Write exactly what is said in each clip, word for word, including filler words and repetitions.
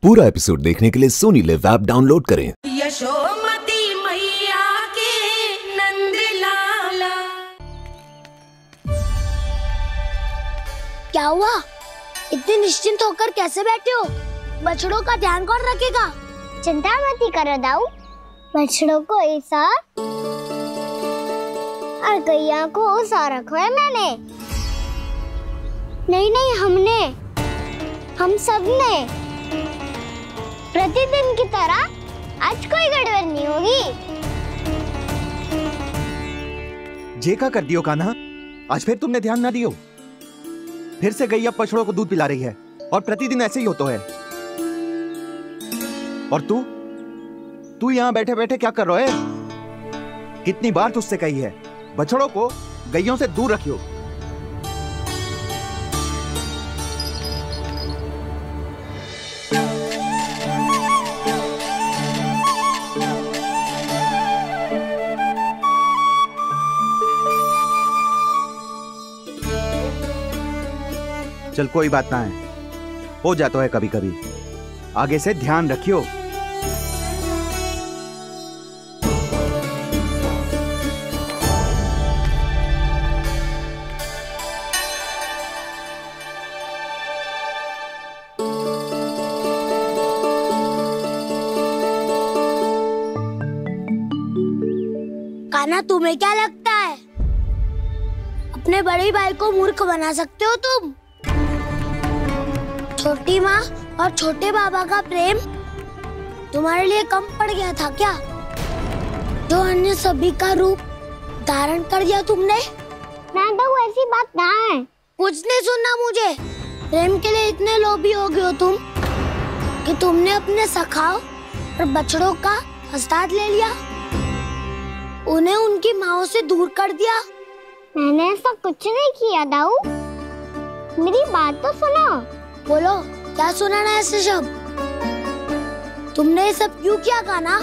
पूरा एपिसोड देखने के लिए सोनी लिव ऐप डाउनलोड करें। यशोमती मैया के नंदलाला। क्या हुआ? इतने निश्चिंत होकर कैसे बैठे हो? बछड़ों का ध्यान कौन रखेगा? चिंता मत करो दाऊ, बछड़ों को ऐसा और गैया को ऐसा रखा है मैंने। नहीं नहीं हमने, हम सब ने प्रतिदिन की तरह आज कोई गड़बड़ नहीं होगी। जेका कर दियो कान्हा, आज फिर तुमने ध्यान ना दियो। फिर से गैया बछड़ों को दूध पिला रही है और प्रतिदिन ऐसे ही होता है। और तू तू यहाँ बैठे बैठे क्या कर रहा है? कितनी बार तुझसे कही है बछड़ों को गैयों से दूर रखियो। चल कोई बात ना है, हो जाता है कभी कभी। आगे से ध्यान रखियो। कान्हा, तुम्हें क्या लगता है अपने बड़े भाई को मूर्ख बना सकते हो तुम? छोटी माँ और छोटे बाबा का प्रेम तुम्हारे लिए कम पड़ गया था क्या? जो अन्य सभी का रूप धारण कर दिया तुमने? ना तो ऐसी बात ना है। कुछ नहीं सुनना मुझे। प्रेम के लिए इतने लोभी हो गए हो तुम कि तुमने अपने सखाओ और बछड़ों का हस्ताक्षर ले लिया, उन्हें उनकी माँओं से दूर कर दिया। मैंने ऐसा कुछ नहीं किया दाऊ, मेरी बात तो सुनो। बोलो, क्या सुनाना है ऐसे शब्द? तुमने ये सब क्यों किया कान्हा?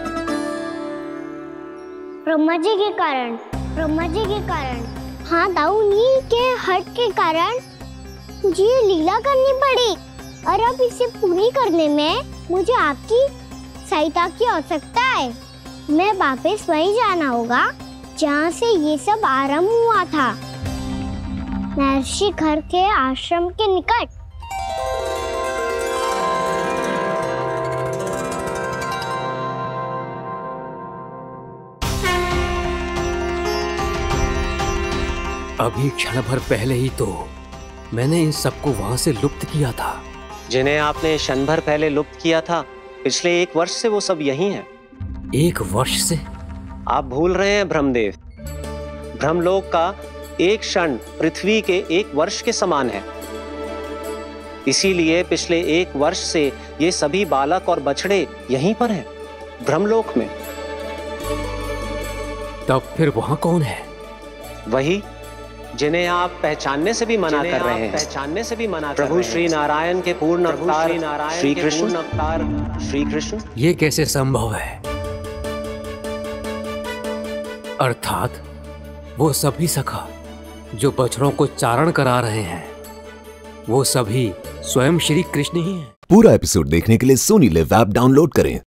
ब्रह्मा जी के कारण, ब्रह्मा जी के कारण। हाँ दाऊ, नील के हट के कारण मुझे ये लीला करनी पड़ी और अब इसे पूरी करने में मुझे आपकी सहायता की आवश्यकता है। मैं वापस वहीं जाना होगा जहाँ से ये सब आरंभ हुआ था, महर्षि घर के आश्रम के निकट। अभी क्षण भर पहले ही तो मैंने इन सबको वहां से लुप्त किया था। जिन्हें आपने क्षण भर पहले लुप्त किया था, पिछले एक वर्ष से वो सब यही हैं। एक वर्ष से? आप भूल रहे हैं ब्रह्मदेव। ब्रह्मलोक का एक क्षण पृथ्वी के एक वर्ष के समान है। इसीलिए पिछले एक वर्ष से ये सभी बालक और बछड़े यहीं पर हैं, ब्रह्मलोक में। तब फिर वहां कौन है? वही जिन्हें आप पहचानने से भी मना कर रहे हैं। पहचानने से भी मना प्रभु श्री नारायण के पूर्ण अवतार श्री कृष्ण अवतार श्री कृष्ण। ये कैसे संभव है? अर्थात वो सभी सखा जो बछड़ों को चारण करा रहे हैं, वो सभी स्वयं श्री कृष्ण ही हैं। पूरा एपिसोड देखने के लिए सोनी लिव ऐप डाउनलोड करें।